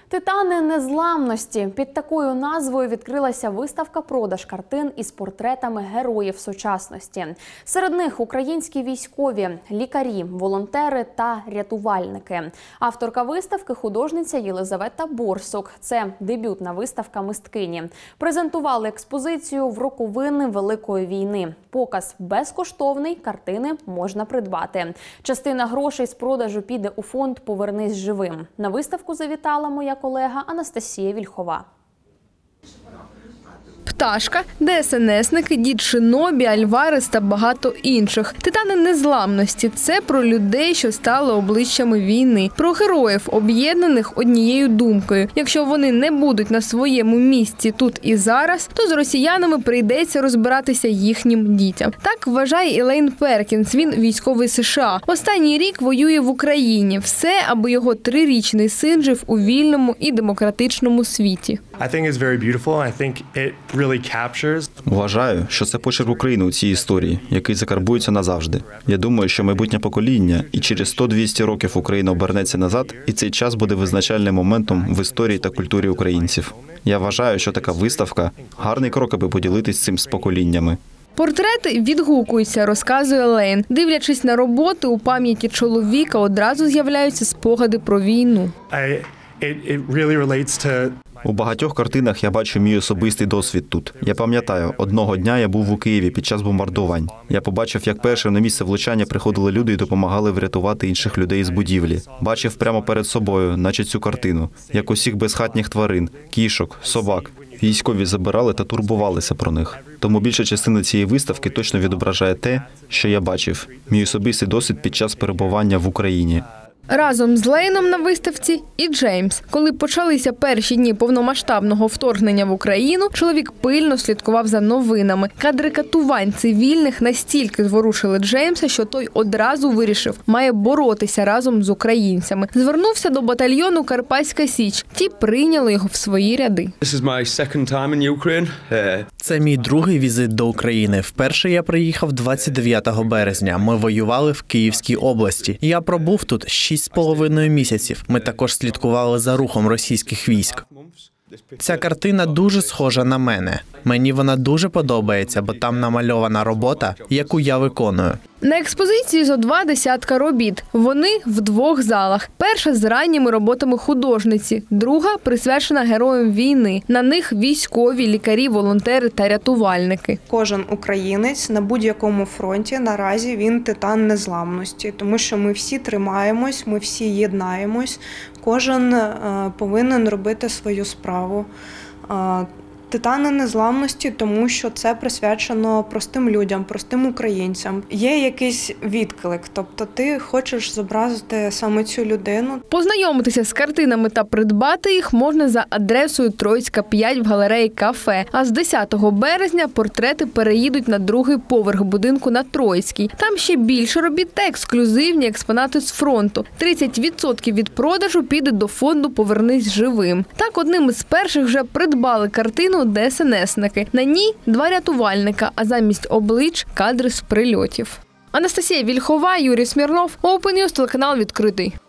Титани незламності. Під такою назвою відкрилася виставка-продаж картин із портретами героїв сучасності. Серед них українські військові, лікарі, волонтери та рятувальники. Авторка виставки – художниця Єлизавета Борсук. Це дебютна виставка мисткині. Презентували експозицію в роковини Великої війни. Показ безкоштовний, картини можна придбати. Частина грошей з продажу піде у фонд «Повернись живим». На виставку завітала моя колега Анастасія Вільхова. Пташка, ДСНСники, Дід Шинобі, Альварес та багато інших. Титани незламності – це про людей, що стали обличчями війни. Про героїв, об'єднаних однією думкою. Якщо вони не будуть на своєму місці тут і зараз, то з росіянами прийдеться розбиратися їхнім дітям. Так вважає Елейн Перкінс. Він військовий США. Останній рік воює в Україні. Все, аби його 3-річний син жив у вільному і демократичному світі. Вважаю, що це почерк України у цій історії, який закарбується назавжди. Я думаю, що майбутнє покоління і через 100-200 років Україна обернеться назад, і цей час буде визначальним моментом в історії та культурі українців. Я вважаю, що така виставка – гарний крок, аби поділитись цим з поколіннями. Портрети відгукуються, розказує Елейн. Дивлячись на роботи, у пам'яті чоловіка одразу з'являються спогади про війну. У багатьох картинах я бачу мій особистий досвід тут. Я пам'ятаю, одного дня я був у Києві під час бомбардувань. Я побачив, як першим на місце влучання приходили люди і допомагали врятувати інших людей з будівлі. Бачив прямо перед собою, наче цю картину, як усіх безхатніх тварин, кішок, собак. Військові забирали та турбувалися про них. Тому більша частина цієї виставки точно відображає те, що я бачив. Мій особистий досвід під час перебування в Україні. Разом з Лейном на виставці і Джеймс. Коли почалися перші дні повномасштабного вторгнення в Україну, чоловік пильно слідкував за новинами. Кадри катувань цивільних настільки зворушили Джеймса, що той одразу вирішив, має боротися разом з українцями. Звернувся до батальйону «Карпатська Січ». Ті прийняли його в свої ряди. Це мій другий візит до України. Вперше я приїхав 29 березня. Ми воювали в Київській області. Я пробув тут 6,5 місяців. Ми також слідкували за рухом російських військ. Ця картина дуже схожа на мене. Мені вона дуже подобається, бо там намальована робота, яку я виконую. На експозиції зо 20 робіт. Вони в 2 залах. Перша з ранніми роботами художниці, друга присвячена героям війни. На них військові, лікарі, волонтери та рятувальники. Кожен українець на будь-якому фронті наразі він титан незламності, тому що ми всі тримаємось, ми всі єднаємось, кожен повинен робити свою справу. Титани незламності, тому що це присвячено простим людям, простим українцям. Є якийсь відклик, тобто ти хочеш зобразити саме цю людину. Познайомитися з картинами та придбати їх можна за адресою Троїцька, 5 в галереї «Кафе». А з 10 березня портрети переїдуть на 2-й поверх будинку на Троїцькій. Там ще більше робіт та ексклюзивні експонати з фронту. 30% від продажу піде до фонду «Повернись живим». Так, одним із перших вже придбали картину ДСНСники. На ній 2 рятувальника, а замість облич – кадри з прильотів. Анастасія Вільхова, Юрій Смірнов, Open News, телеканал «Відкритий».